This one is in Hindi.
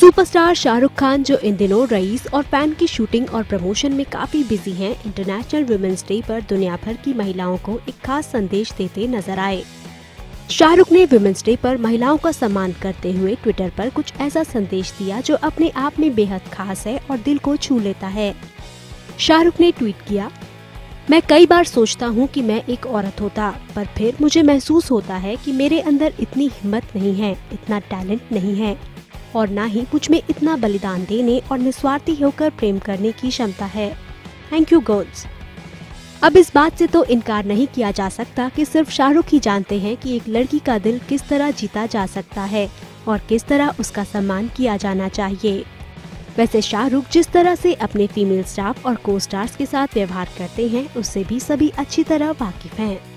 सुपरस्टार शाहरुख खान जो इन दिनों रईस और फैन की शूटिंग और प्रमोशन में काफी बिजी हैं, इंटरनेशनल वुमेन्स डे पर दुनिया भर की महिलाओं को एक खास संदेश देते नजर आए। शाहरुख ने वुमेन्स डे पर महिलाओं का सम्मान करते हुए ट्विटर पर कुछ ऐसा संदेश दिया जो अपने आप में बेहद खास है और दिल को छू लेता है। शाहरुख ने ट्वीट किया, मैं कई बार सोचता हूँ कि मैं एक औरत होता, पर फिर मुझे महसूस होता है कि मेरे अंदर इतनी हिम्मत नहीं है, इतना टैलेंट नहीं है और ना ही मुझ में इतना बलिदान देने और निस्वार्थी होकर प्रेम करने की क्षमता है। Thank you girls. अब इस बात से तो इनकार नहीं किया जा सकता कि सिर्फ शाहरुख ही जानते हैं कि एक लड़की का दिल किस तरह जीता जा सकता है और किस तरह उसका सम्मान किया जाना चाहिए। वैसे शाहरुख जिस तरह से अपने फीमेल स्टाफ और को स्टार्स के साथ व्यवहार करते हैं, उससे भी सभी अच्छी तरह वाकिफ हैं।